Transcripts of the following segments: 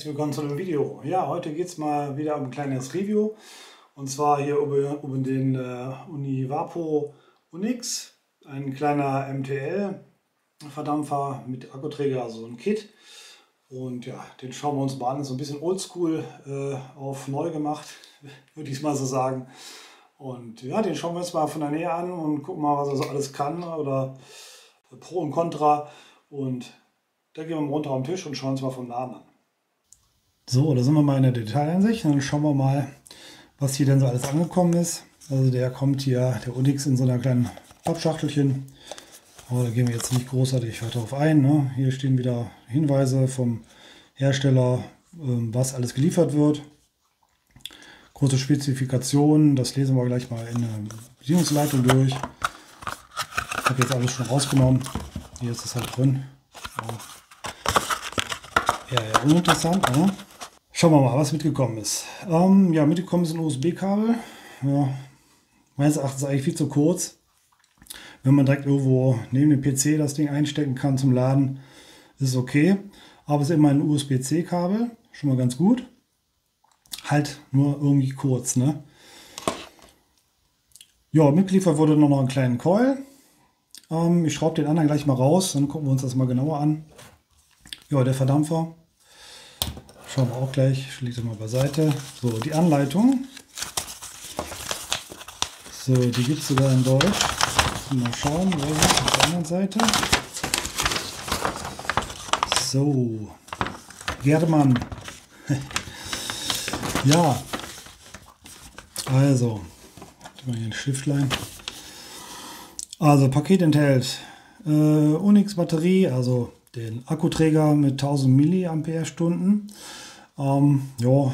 herzlich willkommen zu dem Video. Ja, heute geht es mal wieder um ein kleines Review. Und zwar hier über den Univapo Unix. Ein kleiner MTL-Verdampfer mit Akkuträger, also ein Kit. Und ja, den schauen wir uns mal an. So ein bisschen oldschool auf neu gemacht, würde ich mal so sagen. Und ja, den schauen wir uns mal von der Nähe an und gucken mal, was er so alles kann oder Pro und Contra. Und da gehen wir mal runter am Tisch und schauen uns mal von nahen an. So, da sind wir mal in der Detailansicht. Dann schauen wir mal, was hier denn so alles angekommen ist. Also der kommt hier, der Unix, in so einer kleinen Pappschachtelchen. Aber da gehen wir jetzt nicht großartig weiter drauf ein. Ne? Hier stehen wieder Hinweise vom Hersteller, was alles geliefert wird. Kurze Spezifikationen, das lesen wir gleich mal in der Bedienungsleitung durch. Ich habe jetzt alles schon rausgenommen. Hier ist es halt drin. Ja, uninteressant. Ne? Schauen wir mal, was mitgekommen ist. Ja, mitgekommen ist ein USB-Kabel. Ja, meines Erachtens eigentlich viel zu kurz. Wenn man direkt irgendwo neben dem PC das Ding einstecken kann zum Laden, ist es okay. Aber es ist immer ein USB-C-Kabel, schon mal ganz gut. Halt nur irgendwie kurz. Ne? Ja, mitgeliefert wurde noch einen kleinen Coil. Ich schraube den anderen gleich mal raus, dann gucken wir uns das mal genauer an. Ja, der Verdampfer. Schauen wir auch gleich. Ich lege das mal beiseite. So, die Anleitung. So, die gibt es sogar in Deutsch. Mal schauen, wo ist es auf der anderen Seite. So, German. Ja, also, mal hier ein Schifflein. Also, Paket enthält Unix Batterie, also den Akkuträger mit 1000 mAh. Ja,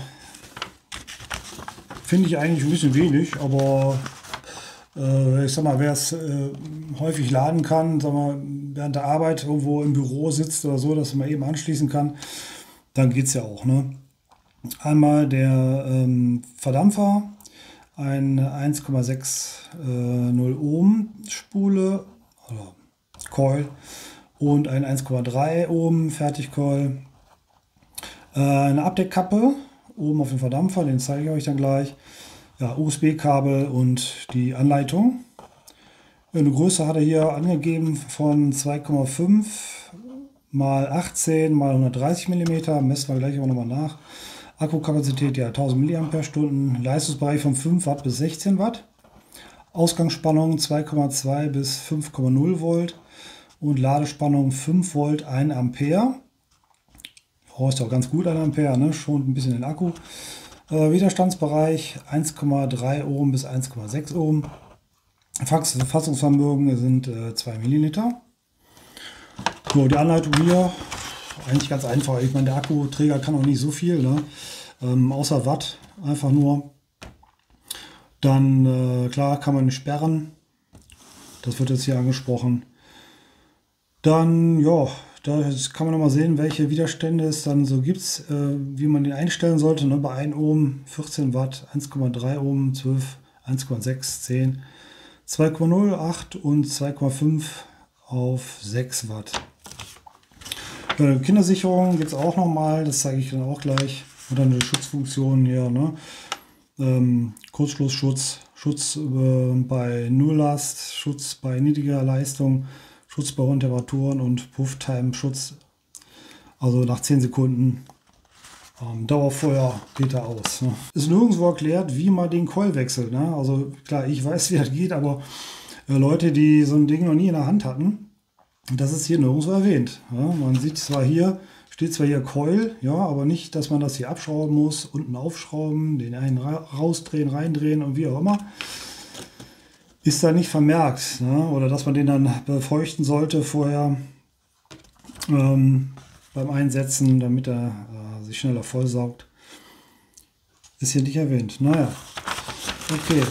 finde ich eigentlich ein bisschen wenig, aber ich sag mal, wer es häufig laden kann, sag mal, während der Arbeit irgendwo im Büro sitzt oder so, dass man eben anschließen kann, dann geht es ja auch. Ne? Einmal der Verdampfer, eine 1,60 Ohm Spule, also Coil, und ein 1,3 Ohm Fertigcoil. Eine Abdeckkappe oben auf dem Verdampfer, den zeige ich euch dann gleich. Ja, USB-Kabel und die Anleitung. Eine Größe hat er hier angegeben von 2,5 mal 18 mal 130 mm. Messen wir gleich auch nochmal nach. Akkukapazität ja 1000 mAh. Leistungsbereich von 5 Watt bis 16 Watt. Ausgangsspannung 2,2 bis 5,0 Volt. Und Ladespannung 5 Volt 1 Ampere. Oh, ist auch ganz gut 1 Ampere, ne? Schont ein bisschen den Akku. Widerstandsbereich 1,3 Ohm bis 1,6 Ohm. Fassungsvermögen sind 2 Milliliter. So, die Anleitung hier, eigentlich ganz einfach. Ich meine, der Akkuträger kann auch nicht so viel, ne? Außer Watt, einfach nur. Dann, klar, kann man sperren. Das wird jetzt hier angesprochen. Dann, ja, da kann man noch mal sehen, welche Widerstände es dann so gibt, wie man den einstellen sollte. Ne? Bei 1 Ohm 14 Watt, 1,3 Ohm 12, 1,6, 10, 2,0, 8 und 2,5 auf 6 Watt. Kindersicherung gibt es auch noch mal, das zeige ich dann auch gleich. Und dann eine Schutzfunktion hier, ne? Kurzschlussschutz, Schutz bei Nulllast, Schutz bei niedriger Leistung, Schutz bei hohen Temperaturen und Puff-Time-Schutz. Also nach 10 Sekunden Dauerfeuer geht er aus. Ne? Ist nirgendwo erklärt, wie man den Coil wechselt. Ne? Also klar, ich weiß, wie das geht, aber Leute, die so ein Ding noch nie in der Hand hatten, das ist hier nirgendwo erwähnt. Ja? Man sieht zwar hier, steht zwar hier Coil, ja, aber nicht, dass man das hier abschrauben muss, unten aufschrauben, den einen rausdrehen, reindrehen und wie auch immer. Ist da nicht vermerkt, ne? Oder dass man den dann befeuchten sollte vorher beim Einsetzen, damit er sich schneller vollsaugt. Ist hier nicht erwähnt. Naja, okay.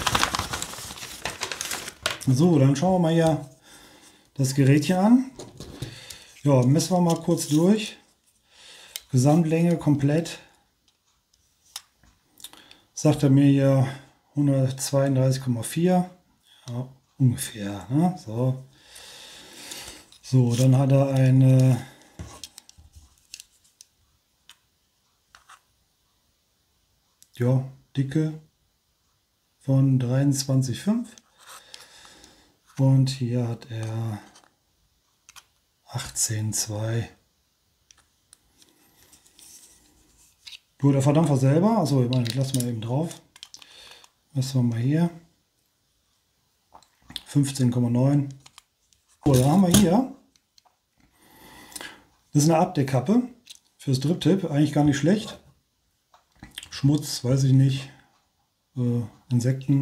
So, dann schauen wir mal hier das Gerätchen an. Ja, messen wir mal kurz durch. Gesamtlänge komplett. Sagt er mir hier 132,4. Ja, ungefähr. Ne? So. So, dann hat er eine ja, Dicke von 23,5 und hier hat er 18,2. Gut, der Verdampfer selber, also ich meine, ich lasse mal eben drauf. Messen wir mal hier. 15,9. So, dann haben wir hier. Das ist eine Abdeckkappe fürs Drip-Tip. Eigentlich gar nicht schlecht. Schmutz, weiß ich nicht. Insekten.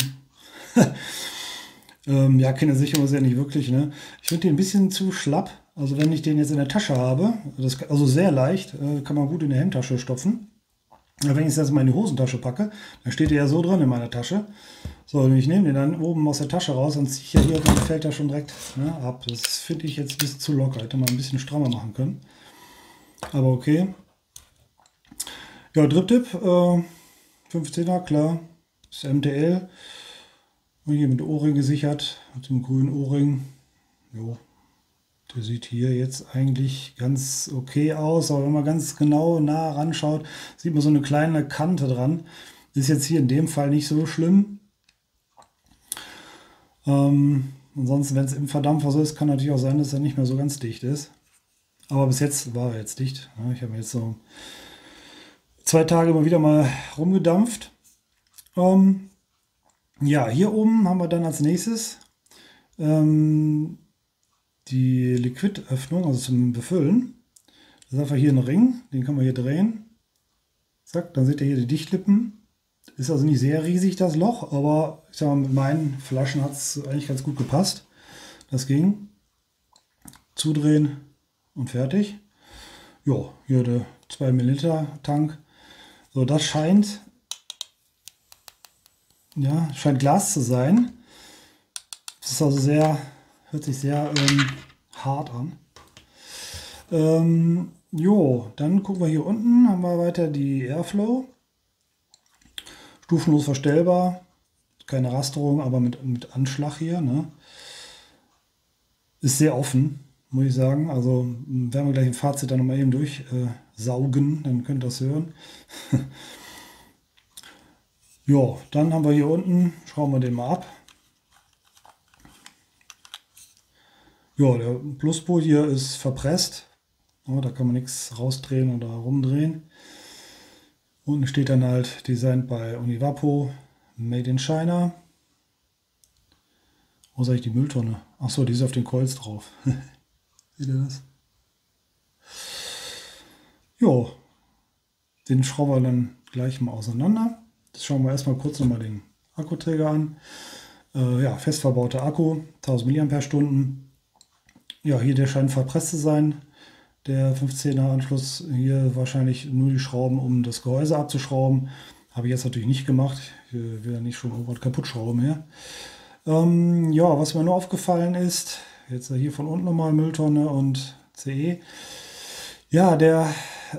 Ja, keine Sicherung ist ja nicht wirklich. Ne? Ich finde den ein bisschen zu schlapp. Also wenn ich den jetzt in der Tasche habe, also sehr leicht, kann man gut in der Hemdtasche stopfen. Aber wenn ich es jetzt mal in die Hosentasche packe, dann steht der ja so drin in meiner Tasche. So, und ich nehme den dann oben aus der Tasche raus und ziehe ich ja hier, dann fällt er schon direkt, ne, ab. Das finde ich jetzt ein bisschen zu locker. Hätte man ein bisschen strammer machen können. Aber okay. Ja, Drip-Tip, 15er, klar. Das ist MTL. Und hier mit Ohrring gesichert, mit dem grünen Ohrring. Jo. Der sieht hier jetzt eigentlich ganz okay aus, aber wenn man ganz genau nah ranschaut, sieht man so eine kleine Kante dran. Ist jetzt hier in dem Fall nicht so schlimm. Ansonsten, wenn es im Verdampfer so ist, kann natürlich auch sein, dass er nicht mehr so ganz dicht ist. Aber bis jetzt war er jetzt dicht. Ja, ich habe jetzt so 2 Tage immer wieder mal rumgedampft. Ja, hier oben haben wir dann als nächstes die Liquidöffnung, also zum Befüllen. Das ist einfach hier ein Ring, den kann man hier drehen. Zack, dann seht ihr hier die Dichtlippen. Ist also nicht sehr riesig das Loch, aber ich sag mal, mit meinen Flaschen hat es eigentlich ganz gut gepasst. Das ging. Zudrehen und fertig. Jo, hier der 2 Milliliter Tank. So, das scheint, ja, scheint Glas zu sein. Das ist also sehr, hört sich sehr hart an. Jo, dann gucken wir hier unten, haben wir weiter die Airflow. Stufenlos verstellbar, keine Rasterung, aber mit Anschlag hier. Ne? Ist sehr offen, muss ich sagen. Also werden wir gleich im Fazit dann nochmal eben durchsaugen, dann könnt ihr das hören. Ja, dann haben wir hier unten, schrauben wir den mal ab. Ja, der Pluspol hier ist verpresst. Ja, da kann man nichts rausdrehen oder rumdrehen. Unten steht dann halt Designed bei Univapo, Made in China. Wo ist eigentlich die Mülltonne? Achso, die ist auf den Coils drauf. Seht ihr das? Jo, den schrauben wir dann gleich mal auseinander. Das schauen wir erstmal kurz nochmal den Akkuträger an. Ja, fest verbauter Akku, 1000 mAh. Ja, hier der scheint verpresst zu sein. Der 15er Anschluss, hier wahrscheinlich nur die Schrauben, um das Gehäuse abzuschrauben. Habe ich jetzt natürlich nicht gemacht. Ich will ja nicht schon irgendwas kaputt schrauben hier. Ja, was mir nur aufgefallen ist, jetzt hier von unten nochmal Mülltonne und CE. Ja, der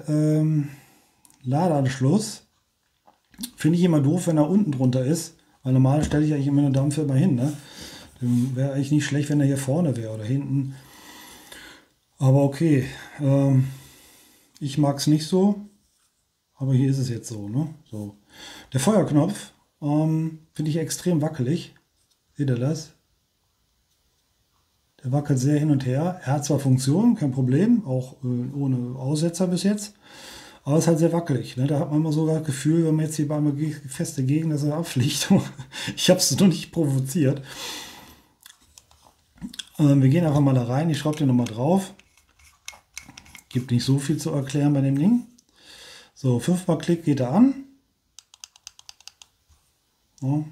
Ladeanschluss finde ich immer doof, wenn er unten drunter ist. Weil normal stelle ich eigentlich immer eine Dampfe immer hin. Ne? Wäre eigentlich nicht schlecht, wenn er hier vorne wäre oder hinten. Aber okay, ich mag es nicht so, aber hier ist es jetzt so. Ne? So. Der Feuerknopf finde ich extrem wackelig. Seht ihr das? Der wackelt sehr hin und her. Er hat zwar Funktion, kein Problem, auch ohne Aussetzer bis jetzt, aber es ist halt sehr wackelig. Ne? Da hat man immer sogar das Gefühl, wenn man jetzt hier bei einer feste Gegend, dass er abfliegt. Ich habe es noch nicht provoziert. Wir gehen einfach mal da rein. Ich schraube den nochmal drauf. Gibt nicht so viel zu erklären bei dem Ding. So, 5-mal Klick geht er an. Ja.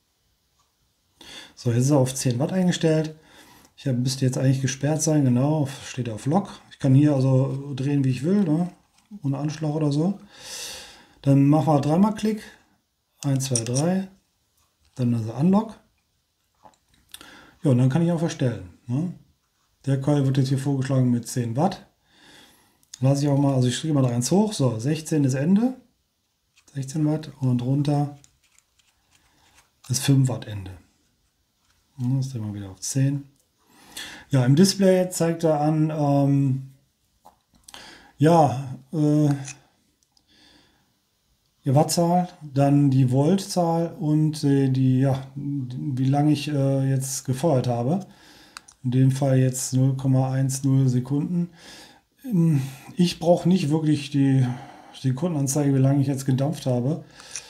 So, jetzt ist er auf 10 Watt eingestellt. Müsste jetzt eigentlich gesperrt sein, genau, steht auf Lock. Ich kann hier also drehen, wie ich will, ne? Ohne Anschlag oder so. Dann machen wir 3-mal Klick. 1, 2, 3. Dann also Unlock. Ja, und dann kann ich auch verstellen. Ne? Der Coil wird jetzt hier vorgeschlagen mit 10 Watt. Lasse ich auch mal, also ich schriebe mal da eins hoch. So, 16 ist Ende. 16 Watt und runter ist 5 Watt Ende. Das drehen wir wieder auf 10. Ja, im Display zeigt er an, ja, Wattzahl, dann die Voltzahl und ja, wie lange ich jetzt gefeuert habe. In dem Fall jetzt 0,10 Sekunden. Ich brauche nicht wirklich die Sekundenanzeige, wie lange ich jetzt gedampft habe.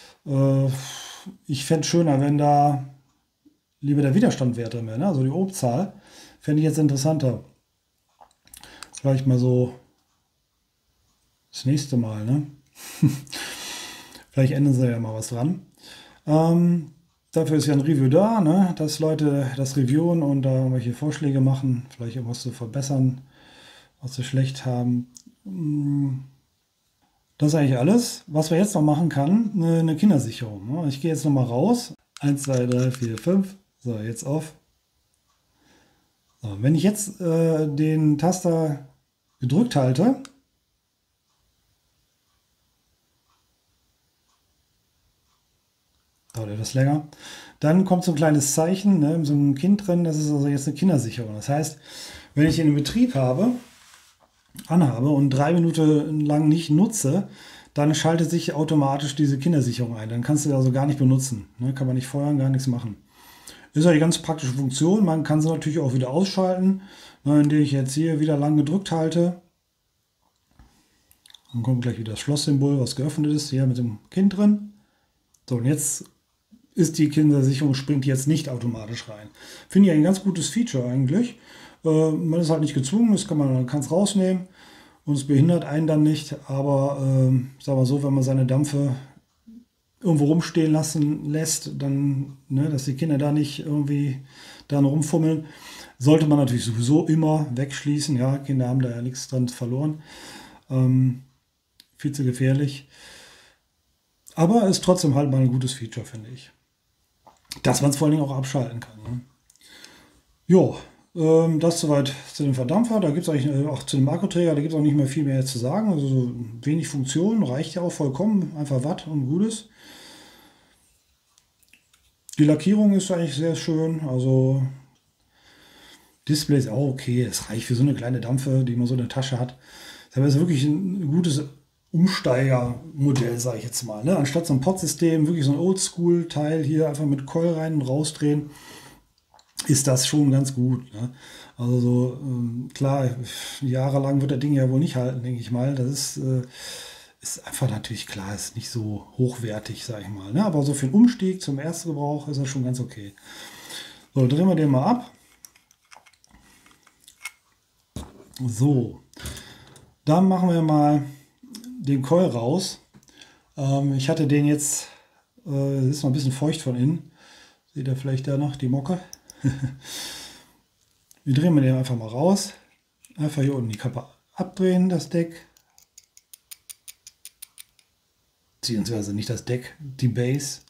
Ich fände es schöner, wenn da lieber der Widerstand wert drin wäre, ne? Also die Ohmzahl fände ich jetzt interessanter. Vielleicht mal so das nächste Mal, ne? Vielleicht ändern sie ja mal was dran. Dafür ist ja ein Review da, ne? Dass Leute das reviewen und da irgendwelche Vorschläge machen, vielleicht irgendwas zu verbessern, was sie schlecht haben. Das ist eigentlich alles. Was wir jetzt noch machen kann, eine Kindersicherung. Ne? Ich gehe jetzt noch mal raus. 1, 2, 3, 4, 5. So, jetzt auf. So, wenn ich jetzt den Taster gedrückt halte, dauert etwas länger, dann kommt so ein kleines Zeichen, ne, so ein Kind drin, das ist also jetzt eine Kindersicherung. Das heißt, wenn ich den in Betrieb anhabe und 3 Minuten lang nicht nutze, dann schaltet sich automatisch diese Kindersicherung ein. Dann kannst du sie also gar nicht benutzen. Ne, kann man nicht feuern, gar nichts machen. Ist ja die ganz praktische Funktion. Man kann sie natürlich auch wieder ausschalten, ne, indem ich jetzt hier wieder lang gedrückt halte. Dann kommt gleich wieder das Schlosssymbol, was geöffnet ist, hier mit dem Kind drin. So, und jetzt ist die Kindersicherung, springt jetzt nicht automatisch rein. Finde ich ein ganz gutes Feature eigentlich. Man ist halt nicht gezwungen, man kann es rausnehmen und es behindert einen dann nicht. Aber sagen wir so, wenn man seine Dampfe irgendwo rumstehen lassen lässt, dann, ne, dass die Kinder da nicht irgendwie dann rumfummeln, sollte man natürlich sowieso immer wegschließen. Ja, Kinder haben da ja nichts dran verloren. Viel zu gefährlich. Aber ist trotzdem halt mal ein gutes Feature, finde ich. Dass man es vor allen Dingen auch abschalten kann. Ne? Jo, das soweit zu dem Verdampfer. Da gibt es eigentlich auch zu dem Akkuträger, da gibt es auch nicht mehr viel mehr zu sagen. Also so wenig Funktionen, reicht ja auch vollkommen. Einfach Watt und Gutes. Die Lackierung ist eigentlich sehr schön. Also Display ist auch okay. Es reicht für so eine kleine Dampfe, die man so in der Tasche hat. Das ist wirklich ein gutes Umsteigermodell, sage ich jetzt mal. Ne? Anstatt so ein Pod-System, wirklich so ein Oldschool-Teil hier einfach mit Coil rein und rausdrehen, ist das schon ganz gut. Ne? Also so, klar, jahrelang wird das Ding ja wohl nicht halten, denke ich mal. Das ist einfach natürlich klar, ist nicht so hochwertig, sage ich mal. Ne? Aber so für den Umstieg zum Erstgebrauch ist das schon ganz okay. So, drehen wir den mal ab. So, dann machen wir mal den Coil raus. Ich hatte den jetzt, ist noch ein bisschen feucht von innen. Seht ihr vielleicht da noch die Mocke? Wir drehen den einfach mal raus. Einfach hier unten die Kappe abdrehen, das Deck. Beziehungsweise nicht das Deck, die Base.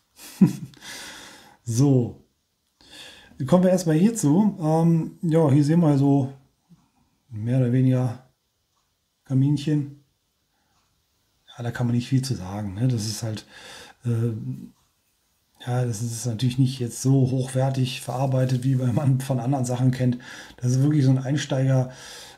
So. Dann kommen wir erstmal hierzu. Ja, hier sehen wir so mehr oder weniger Kaminchen. Ja, da kann man nicht viel zu sagen. Ne? Das ist halt, ja, das ist natürlich nicht jetzt so hochwertig verarbeitet, wie man von anderen Sachen kennt. Das ist wirklich so ein Einsteiger-Teil,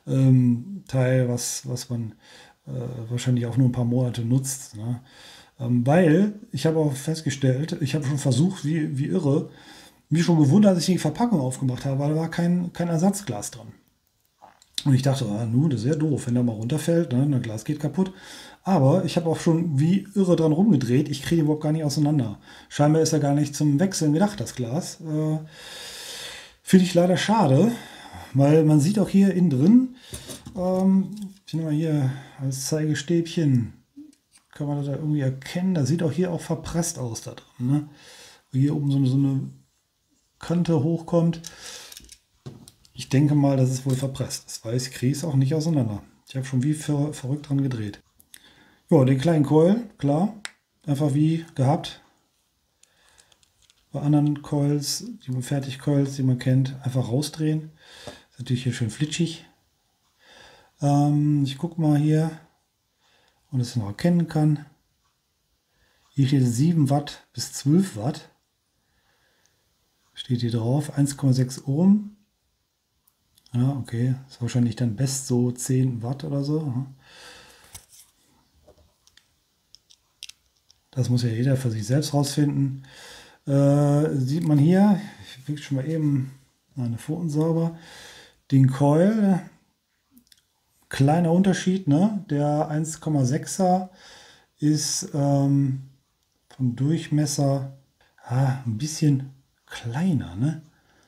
was man wahrscheinlich auch nur ein paar Monate nutzt. Ne? Weil ich habe auch festgestellt, ich habe schon versucht, wie irre, mich schon gewundert, dass ich die Verpackung aufgemacht habe, weil da war kein Ersatzglas dran. Und ich dachte, das ist ja doof, wenn der mal runterfällt, ne, ein Glas geht kaputt. Aber ich habe auch schon wie irre dran rumgedreht, ich kriege ihn überhaupt gar nicht auseinander. Scheinbar ist er gar nicht zum Wechseln gedacht, das Glas. Finde ich leider schade, weil man sieht auch hier innen drin, ich nehme mal hier als Zeigestäbchen, kann man das da irgendwie erkennen, das sieht auch hier auch verpresst aus da drin. Ne? Hier oben so eine Kante hochkommt. Ich denke mal, das ist wohl verpresst. Das weiß ich, kriege es auch nicht auseinander. Ich habe schon wie verrückt dran gedreht. Ja, den kleinen Coil, klar. Einfach wie gehabt. Bei anderen Coils, die Fertigcoils, die man kennt, einfach rausdrehen. Ist natürlich hier schön flitschig. Ich gucke mal hier, und es noch erkennen kann. Hier steht 7 Watt bis 12 Watt. Steht hier drauf, 1,6 Ohm. Ja, okay, ist wahrscheinlich dann best so 10 Watt oder so. Das muss ja jeder für sich selbst rausfinden. Sieht man hier, ich wiege schon mal eben meine Pfoten sauber, den Coil, kleiner Unterschied, ne? Der 1,6er ist vom Durchmesser ein bisschen kleiner, ne?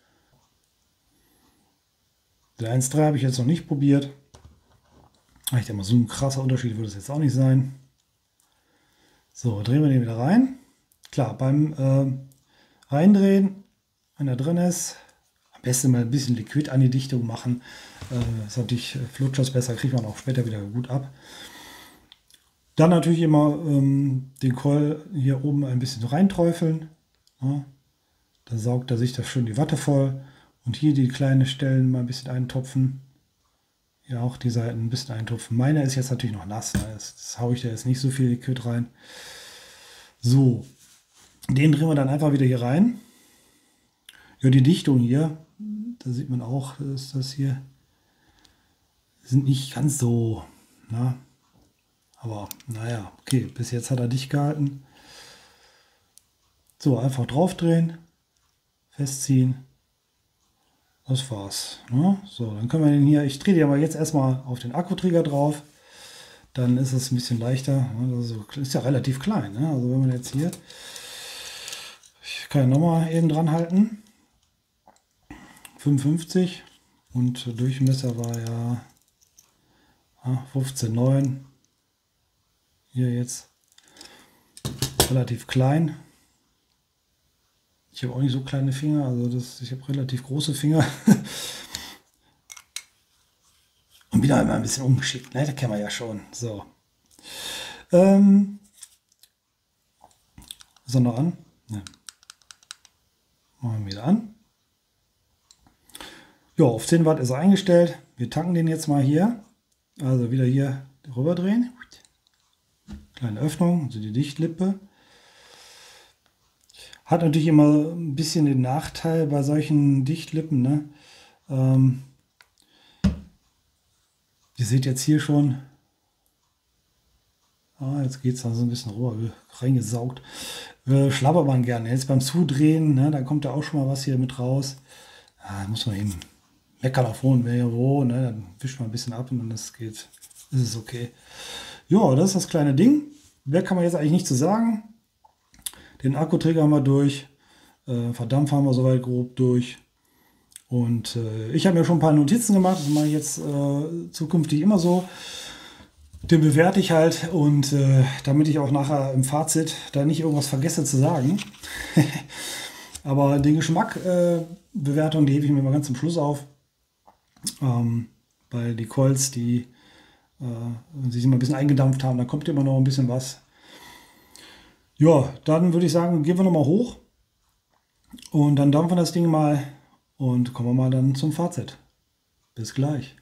Der 1,3 habe ich jetzt noch nicht probiert. Ich denke mal, so ein krasser Unterschied würde es jetzt auch nicht sein. So, drehen wir den wieder rein. Klar, beim Reindrehen, wenn er drin ist, am besten mal ein bisschen Liquid an die Dichtung machen. Ist natürlich flutscht das besser, kriegt man auch später wieder gut ab. Dann natürlich immer den Coil hier oben ein bisschen reinträufeln. Ja. Dann saugt er sich da schön die Watte voll. Und hier die kleinen Stellen mal ein bisschen eintopfen. Ja, auch die Seiten ein bisschen eintopfen. Meine ist jetzt natürlich noch nass. Ne? Das haue ich da jetzt nicht so viel Liquid rein. So, den drehen wir dann einfach wieder hier rein. Ja, die Dichtung hier, da sieht man auch, dass das hier sind nicht ganz so, na, aber naja, okay, bis jetzt hat er dicht gehalten. So, einfach drauf drehen, festziehen. Das war's. Ne? So, dann können wir den hier, ich drehe den aber jetzt erstmal auf den Akkuträger drauf. Dann ist es ein bisschen leichter. Das ist ja relativ klein. Ne? Also wenn man jetzt hier, ich kann ja nochmal eben dran halten. 55 und Durchmesser war ja 15,9. Hier jetzt relativ klein. Ich habe auch nicht so kleine Finger, also ich habe relativ große Finger. Und wieder einmal ein bisschen ungeschickt, ne? Das kennen wir ja schon. So. Ist er noch an? Ne. Machen wir wieder an. Ja, auf 10 Watt ist er eingestellt. Wir tanken den jetzt mal hier. Also wieder hier rüber drehen. Kleine Öffnung, also die Dichtlippe. Hat natürlich immer ein bisschen den Nachteil bei solchen Dichtlippen. Ne? Ihr seht jetzt hier schon, jetzt geht es da so ein bisschen rüber, reingesaugt. Schlabbert man gerne. Jetzt beim Zudrehen, ne, da kommt ja auch schon mal was hier mit raus. Muss man eben meckern auf hohem Niveau, ne, dann wischt man ein bisschen ab und dann ist es okay. Ja, das ist das kleine Ding. Mehr kann man jetzt eigentlich nicht zu sagen. Den Akkuträger haben wir durch. Verdampfer haben wir soweit grob durch. Und ich habe mir schon ein paar Notizen gemacht. Das mache ich jetzt zukünftig immer so. Den bewerte ich halt und damit ich auch nachher im Fazit da nicht irgendwas vergesse zu sagen. Aber den Geschmack-Bewertung, die hebe ich mir mal ganz zum Schluss auf. Weil die Coils, die sich immer ein bisschen eingedampft haben, da kommt immer noch ein bisschen was. Ja, dann würde ich sagen, gehen wir nochmal hoch und dann dampfen wir das Ding mal und kommen wir mal dann zum Fazit. Bis gleich.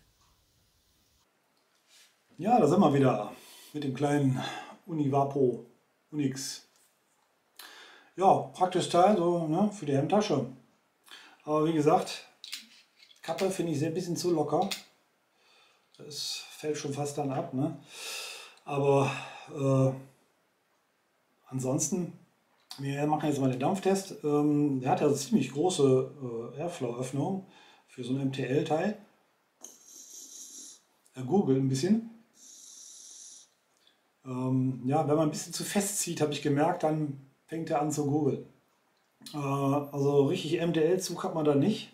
Ja, da sind wir wieder mit dem kleinen Univapo Unix. Ja, praktisch Teil, so ne, für die Hemdtasche. Aber wie gesagt, Kappe finde ich sehr ein bisschen zu locker. Das fällt schon fast dann ab. Ne? Aber ansonsten, wir machen jetzt mal den Dampftest. Der hat ja eine ziemlich große Airflow-Öffnung für so ein MTL-Teil. Er gurgelt ein bisschen. Ja, wenn man ein bisschen zu fest zieht, habe ich gemerkt, dann fängt er an zu gurgeln. Also richtig MTL-Zug hat man da nicht.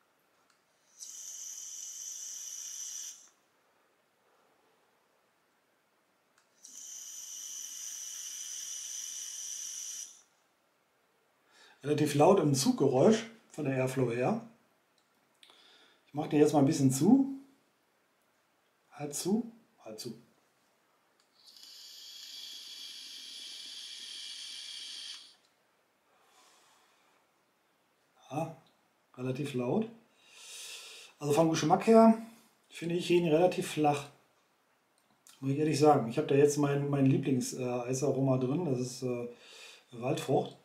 Relativ laut im Zuggeräusch von der Airflow her. Ich mache den jetzt mal ein bisschen zu. Halt zu, halt zu. Ja, relativ laut. Also vom Geschmack her finde ich ihn relativ flach. Muss ich ehrlich sagen. Ich habe da jetzt mein Lieblings-Eisaroma drin. Das ist Waldfrucht.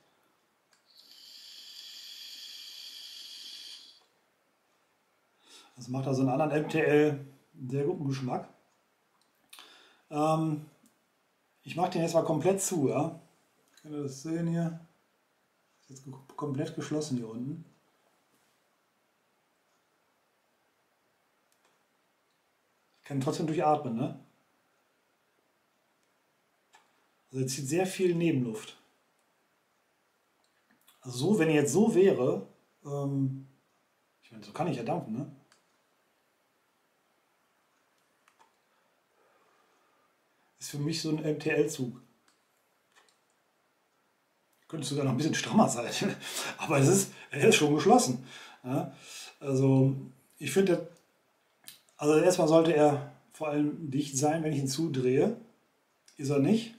Das macht also einen anderen MTL einen sehr guten Geschmack. Ich mache den jetzt mal komplett zu. Ja? Könnt ihr das sehen hier? Ist jetzt komplett geschlossen hier unten. Ich kann trotzdem durchatmen, ne? Also jetzt zieht sehr viel Nebenluft. Also so, wenn jetzt so wäre, ich meine, so kann ich ja dampfen, ne? Ist für mich so ein MTL-Zug. Könnte sogar noch ein bisschen strammer sein, aber er ist schon geschlossen. Ja? Also ich finde, also erstmal sollte er vor allem dicht sein, wenn ich ihn zudrehe. Ist er nicht.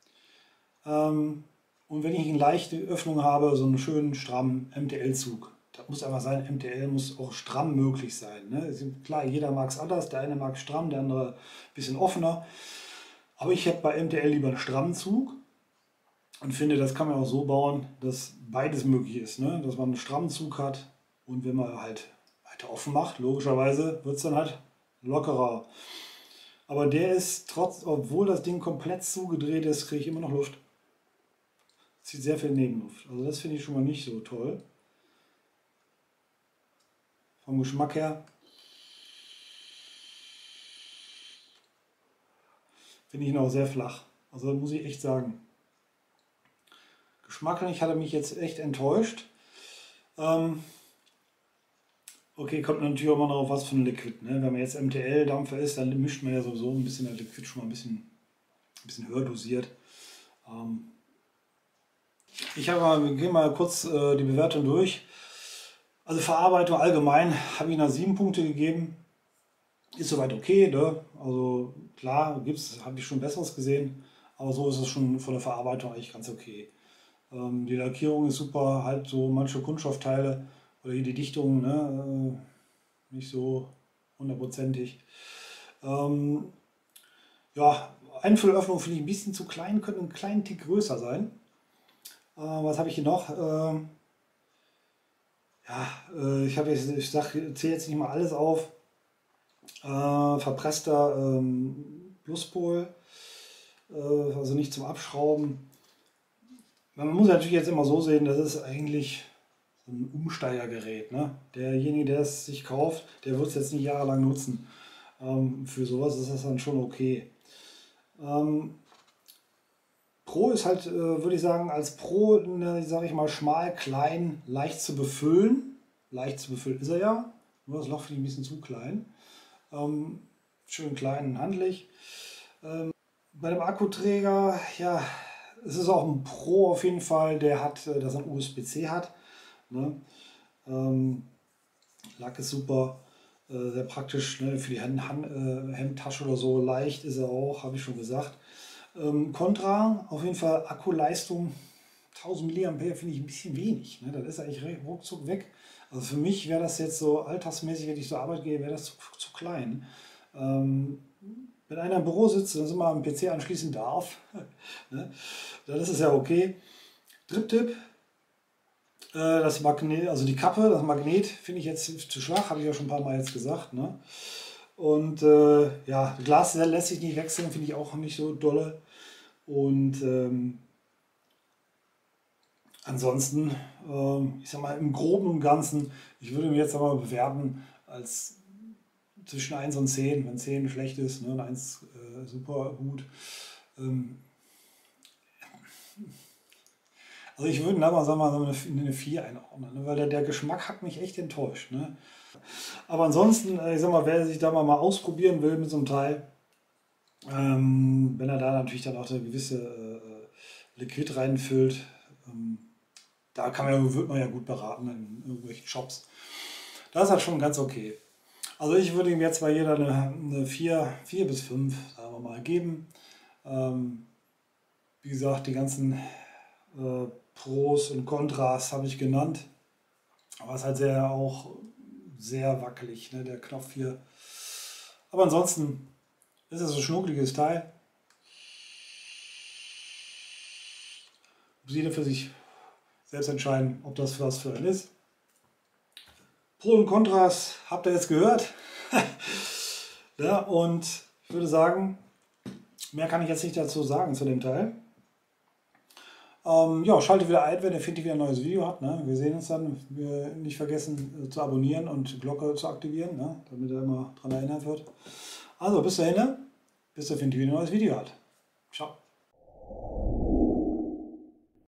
Und wenn ich eine leichte Öffnung habe, so einen schönen strammen MTL-Zug. Das muss einfach sein, MTL muss auch stramm möglich sein. Ne? Klar, jeder mag es anders, der eine mag stramm, der andere ein bisschen offener. Aber ich hätte bei MTL lieber einen strammen Zug und finde, das kann man auch so bauen, dass beides möglich ist. Ne? Dass man einen strammen Zug hat und wenn man halt weiter offen macht, logischerweise wird es dann halt lockerer. Aber der ist obwohl das Ding komplett zugedreht ist, kriege ich immer noch Luft. Zieht sehr viel Nebenluft. Also das finde ich schon mal nicht so toll. Vom Geschmack her finde ich ihn auch sehr flach. Also das muss ich echt sagen. Geschmacklich hat er mich jetzt echt enttäuscht. Okay, kommt natürlich auch mal darauf, was für ein Liquid. Ne? Wenn man jetzt MTL-Dampfer ist, dann mischt man ja sowieso ein bisschen das Liquid schon mal ein bisschen höher dosiert. Wir gehen mal kurz die Bewertung durch. Also Verarbeitung allgemein habe ich nach 7 Punkte gegeben. Ist soweit okay, ne? Also klar, habe ich schon Besseres gesehen, aber so ist es schon von der Verarbeitung eigentlich ganz okay. Die Lackierung ist super, halt so manche Kunststoffteile oder hier die Dichtung, ne? Nicht so hundertprozentig. Ja, Einfüllöffnung finde ich ein bisschen zu klein, könnte einen kleinen Tick größer sein. Was habe ich hier noch? Ich zähle jetzt nicht mal alles auf. Verpresster Pluspol, also nicht zum Abschrauben. Man muss natürlich jetzt immer so sehen, das ist eigentlich so ein Umsteigergerät. Ne? Derjenige, der es sich kauft, der wird es jetzt nicht jahrelang nutzen. Für sowas ist das dann schon okay. Pro ist halt, würde ich sagen, als Pro, sage ich mal, schmal, klein, leicht zu befüllen. Leicht zu befüllen ist er ja, nur das Loch finde ich ein bisschen zu klein. Schön klein und handlich. Bei dem Akkuträger, ja, es ist auch ein Pro auf jeden Fall, dass er ein USB-C hat. Ne? Lack ist super, sehr praktisch, ne? Für die Hemdtasche oder so. Leicht ist er auch, habe ich schon gesagt. Contra, auf jeden Fall Akkuleistung 1000 mAh finde ich ein bisschen wenig. Ne? Das ist eigentlich ruckzuck weg. Also für mich wäre das jetzt so alltagsmäßig, wenn ich zur Arbeit gehe, wäre das zu klein. Wenn einer im Büro sitzt und immer am PC anschließen darf, ne, dann ist es ja okay. Drip-Tipp, das Magnet, also die Kappe, das Magnet finde ich jetzt zu schwach, habe ich ja schon ein paar Mal jetzt gesagt. Ne? Und ja, Glas lässt sich nicht wechseln, finde ich auch nicht so dolle. Und ansonsten, ich sag mal, im Groben und Ganzen, ich würde mir jetzt aber bewerten als zwischen 1 und 10, wenn 10 schlecht ist, ne, und 1 super gut. Also ich würde da mal, sagen wir mal, eine 4 einordnen, ne, weil der Geschmack hat mich echt enttäuscht. Ne. Aber ansonsten, ich sag mal, wer sich da mal ausprobieren will mit so einem Teil, wenn er da natürlich dann auch eine gewisse Liquid reinfüllt, da wird man ja gut beraten in irgendwelchen Shops. Das ist halt schon ganz okay. Also ich würde ihm jetzt bei jeder eine 4 bis 5, sagen wir mal, geben. Wie gesagt, die ganzen Pros und Kontras habe ich genannt. Aber es ist halt auch sehr wackelig, ne, der Knopf hier. Aber ansonsten ist es ein schnuckliges Teil. Muss jeder für sich selbst entscheiden, ob das was für einen ist. Pro und Kontras habt ihr jetzt gehört. Ja, und ich würde sagen, mehr kann ich jetzt nicht dazu sagen zu dem Teil. Ja, schalte wieder ein, wenn der Finti wieder ein neues Video hat. Ne? Wir sehen uns dann. Nicht vergessen zu abonnieren und Glocke zu aktivieren, ne? Damit er immer daran erinnert wird. Also bis dahin, bis der Finti wieder ein neues Video hat. Ciao.